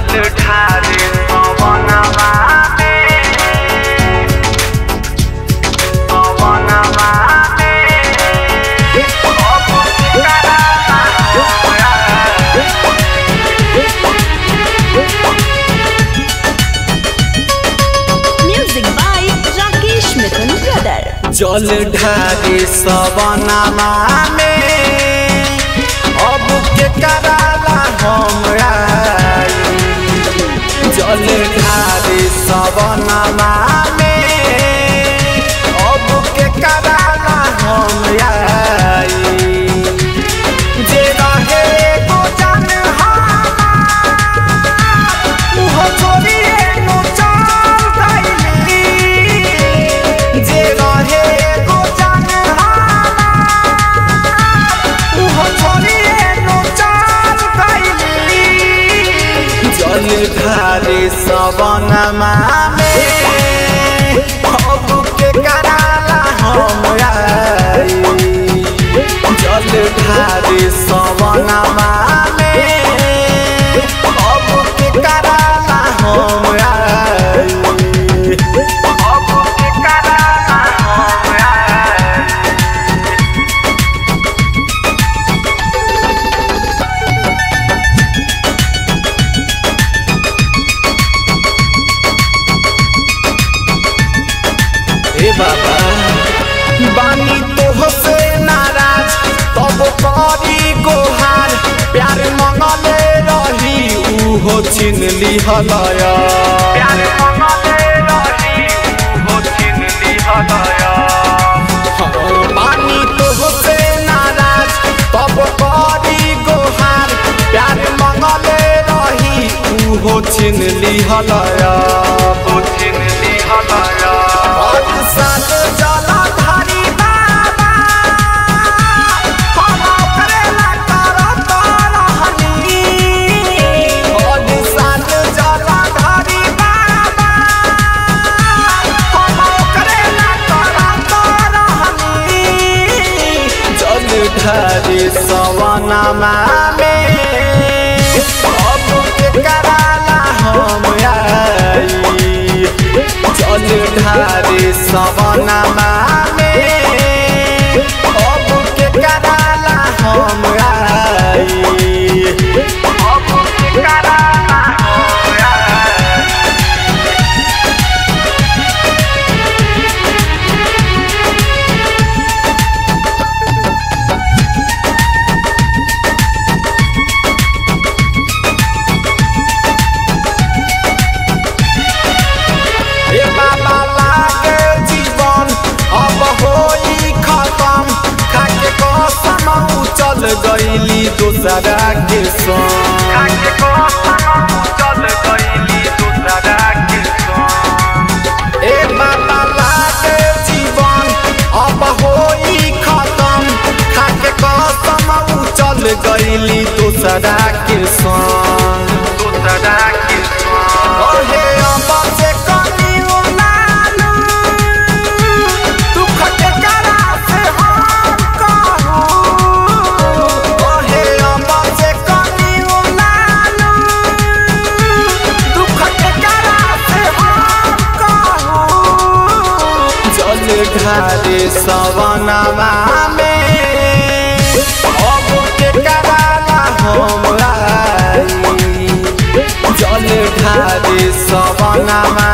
जल ढारे पवनवा में पवनवा में अब कराला Music by Rakesh Mithun Brother. जल ढारे सवनवा में अब के कराला हमरा जल ढारे सवनवा में अब के कराला हमरा जे रहे को जान मुँह छोड़िए नु चल गइली जे रहे को जान मुँह छोड़िए नु चल गइली जल ढारे सवनवा में अब के कराला हमरा जल ढारे सवनवा में अब के कराला हमरा अब के कराला हमरा हे बाबा बानी तोहसे नाराज तब करी गोहार प्यार मंगले रही उहो छीन लिहलया प्यार मंगले रही उहो छीन लिहलया बानी तोहसे नाराज तब करी गोहार प्यार मंगले रही उहो छीन लिहलया छीन लिहलया साथ जला धारी बाबा हम करेला करत रहनी और साथ जला धारी बाबा हम करेला करत रहनी जल ढारे सवनवा में अब के कराला हमरा जल ढारे सवनवा में अब के कराला हमरा अब के कराला हमरा हे बाबा लागे जीवन अब होई खत्म खाके कसम चल गइली दूसरा के संग खाके कसम चल गइली दूसरा के संग हे बाबा लागे जीवन अब होई खत्म खाके कसम चल गइली दूसरा के संग दूसरा के संग ओहे अब से ढारे सवनवा में अब के कराला हमरा जल ढारे सवनवा